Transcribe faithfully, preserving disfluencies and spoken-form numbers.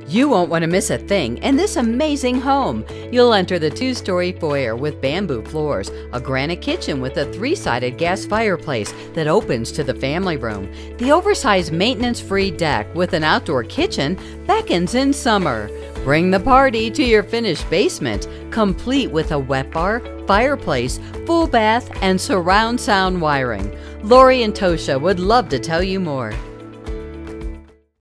You won't want to miss a thing in this amazing home. You'll enter the two-story foyer with bamboo floors, a granite kitchen with a three-sided gas fireplace that opens to the family room. The oversized maintenance-free deck with an outdoor kitchen beckons in summer. Bring the party to your finished basement, complete with a wet bar, fireplace, full bath, and surround sound wiring. Lori and Intoccia would love to tell you more.